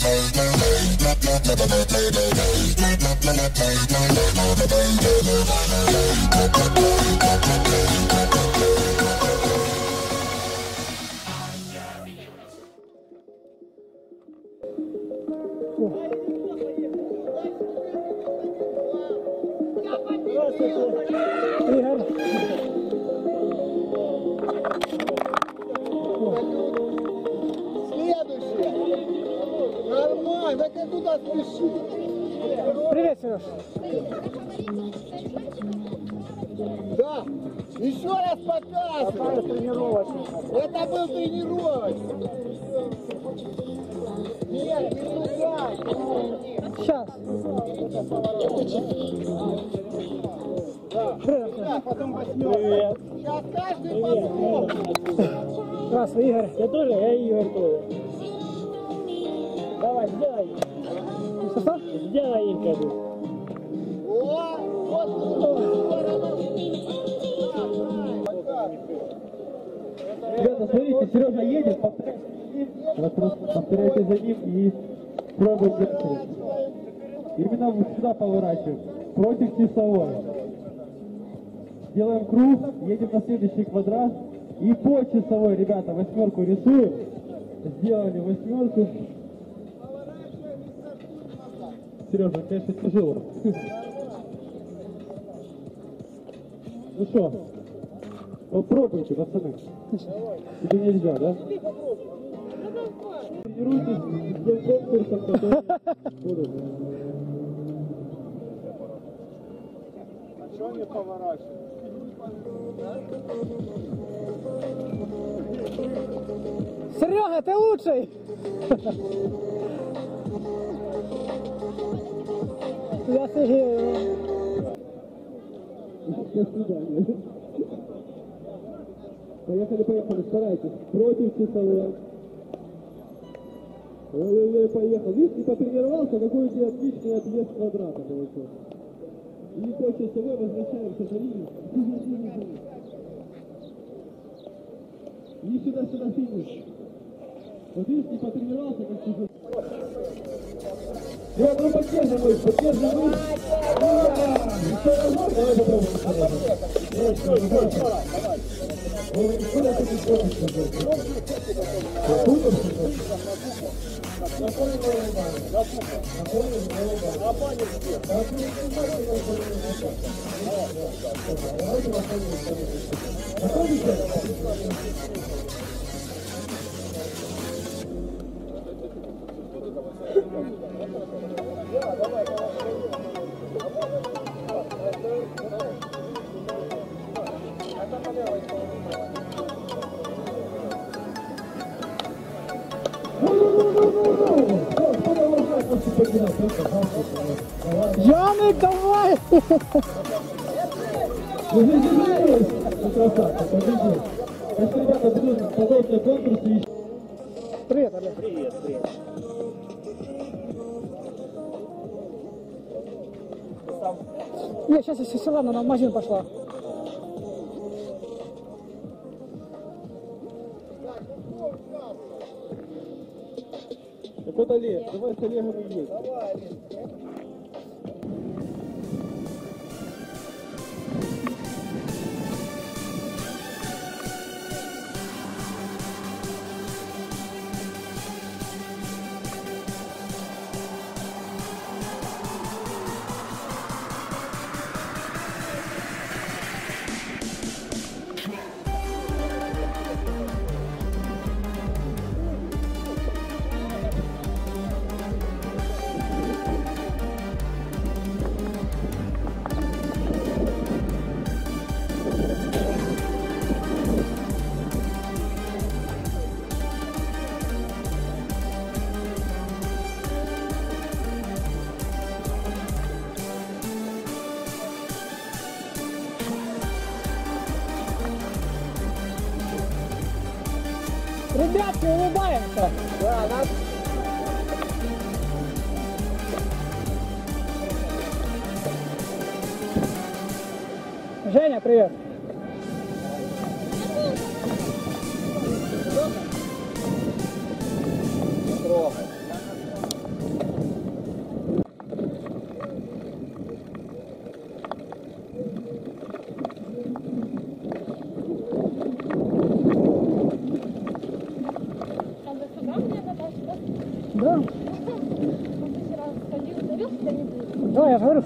Нормально, да куда спешишь? Привет, Сереж. Да, еще раз показывай. Это был тренировочный. Нет, не ругай. Сейчас. Да. Привет. Потом возьмем. Сейчас каждый попробует. Здравствуй, Игорь. Я тоже, я Игорь тоже. Давай, сделай. Что? Сделай им как бы. О, вот. Ребята, смотрите, Сережа едет, повторяйте за ним и пробуйте. Именно вот сюда поворачиваем, против часовой. Делаем круг, едем на следующий квадрат и по часовой, ребята, восьмерку рисуем. Сделали восьмерку. Сережа, конечно, тяжело. Ну что, попробуйте, пацаны. Тебе нельзя, да? Тренируйтесь с тем конкурсом, который будут. А что они поворачивают? Серега, ты лучший! Я офигею. До свидания. Поехали, поехали, старайтесь. Против часовой. Ой-ой-ой, поехал. Видишь, и потренировался, какой у тебя отличный отъезд квадрата получился. И по часовой возвращаемся на линию. И сюда, финиш. Вот видишь, не потренировался, как часовой. Я ну поддерживай. Давай Яник, давай! Если ребята будут подобные конкурсы. Привет, Олег. Привет. Нет, сейчас я села, она в магазин пошла. Так вот, Олег, давай с Олегом и есть. Ребятки, улыбаемся. Да, надо. Женя, привет.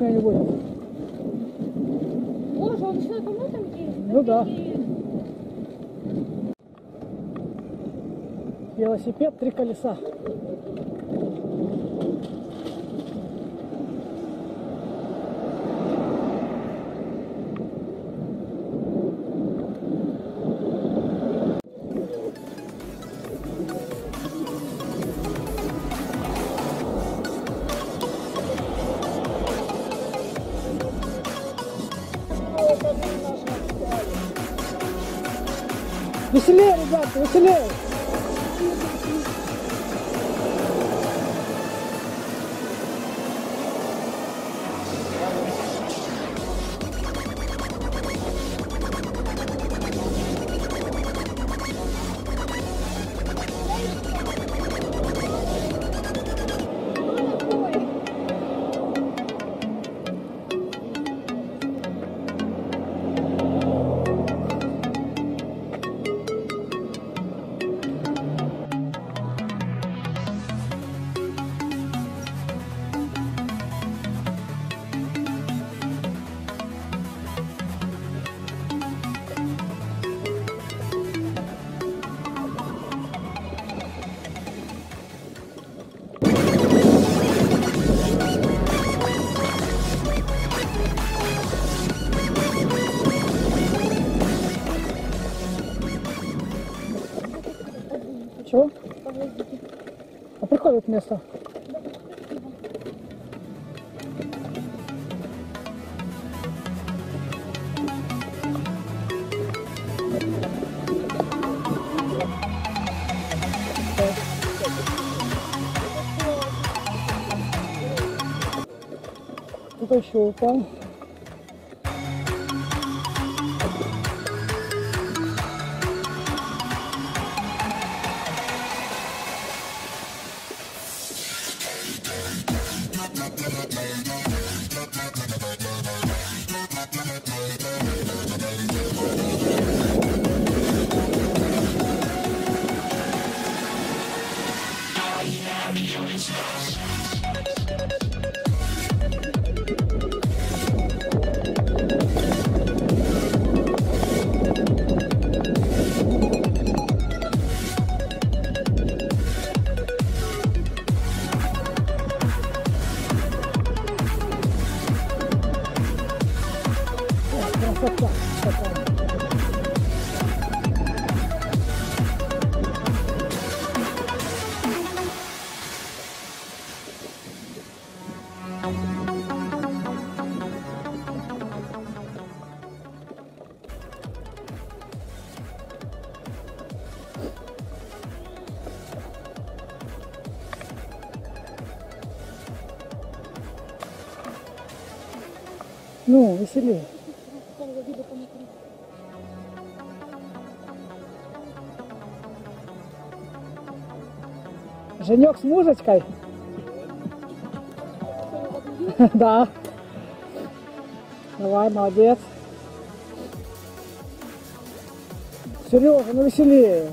меня не будет. Боже, он еще давно там есть? Ну да. Велосипед, 3 колеса. Веселее, ребята, веселее! Чего? А приходит место. Кто-то еще упал. Красота такая. Ну, веселее. Женек с мужечкой? Да. Давай, молодец. Сережа, ну веселее.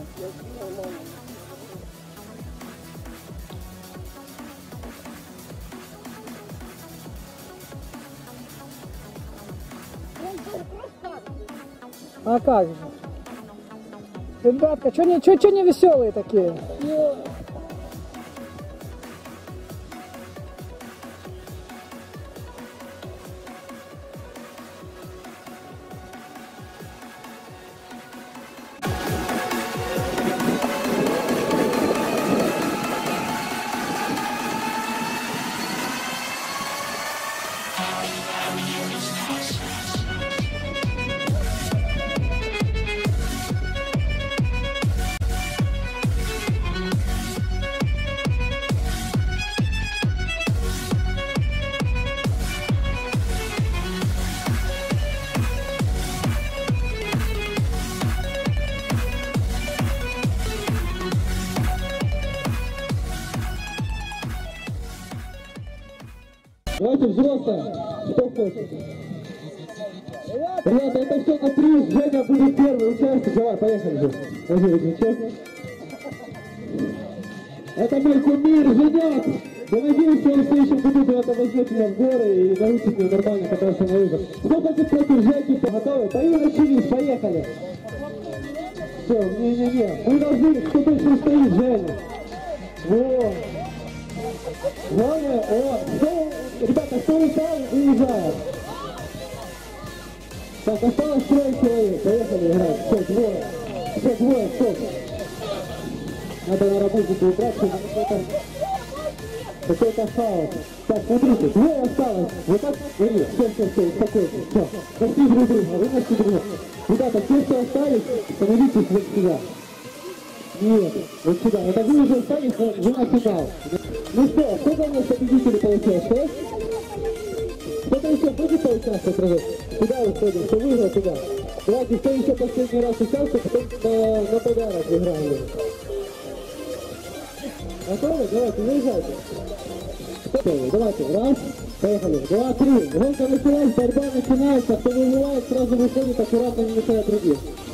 А как же? Ребятка, что не веселые такие? Давайте взрослые, кто хочет. Ребята, это все на приз, Женя будет первый участник. Давай, поехали же. Возьми чек. Это мой кумир, Женек. Я надеюсь, что в следующем году ты это возьмет меня в горы и научит меня нормально кататься на лыжах. Кто хочет против Жеки, кто готовы? Поехали, начались, поехали. Все, не-не-не. Мы должны, кто точно стоит, Женя. Вот. Главное, ребята, кто устал, выезжает. Так, осталось 3 человек. Поехали играть. Все, двое, стоп. Надо на работе убраться, какой-то хаос. Так, смотрите, 2 осталось. Вот так, смотри, все, успокойся, все. Нашли друг друга, вы нашли друг друга. Ребята, те, кто остались, становитесь вот сюда. Нет, вот сюда. Это вы уже остались, вы на финал. Ну что, сколько у нас победителей получилось? 6? Кто-то еще будет поучаствовать, Равиль? Куда уходим? Кто выиграл, туда? Давайте, кто еще последний раз участвует, потом на подарок играем. Готовы? Давайте, выезжайте. Готовы? Давайте, раз, поехали. 2, 3. Гонка началась, борьба начинается. Кто выбивает, сразу выходит, аккуратно не мешая других.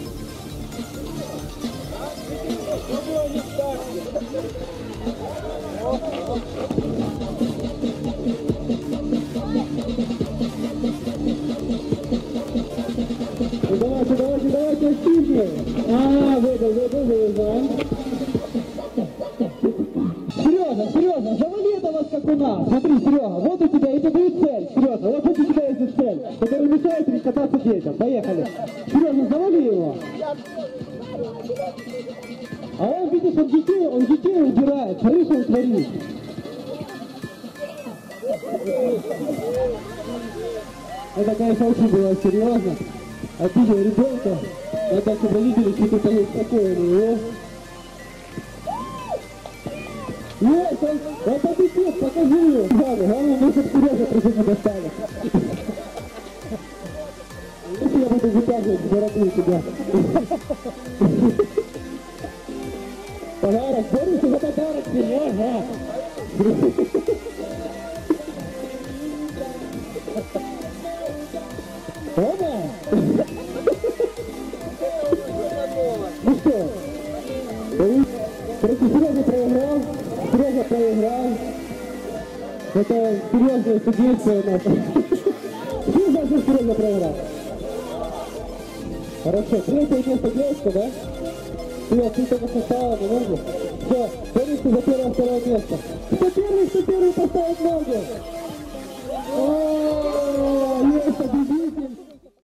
Давайте, активнее. Выезжаем. Сережа, завали этого скакуна. Смотри, Серега, вот у тебя, это будет цель. Сережа, вот у тебя есть цель, которая мешает кататься детям. Поехали. Сережа, завали его. А он, видишь, он детей убирает. Смотри, что он творит. Это, конечно, очень было серьезно. Обидел ребенка. Это, чтобы родители что-то успокоили его. Есть, он победит, покажи его. Главное, мы чтобы Сережа прежде не достали. Если я буду вытягивать в бороду тебя. Подарок, борешься за подарок, Сережа. Оба! Ну что? Короче, Сережа проиграл. Это серьезное судейство у нас. Что значит Сережа проиграл? Хорошо, 3-е место девочка, да? Ты только поставила на ногу. Все, борешься за 1-2 место. Кто первый поставит ногу?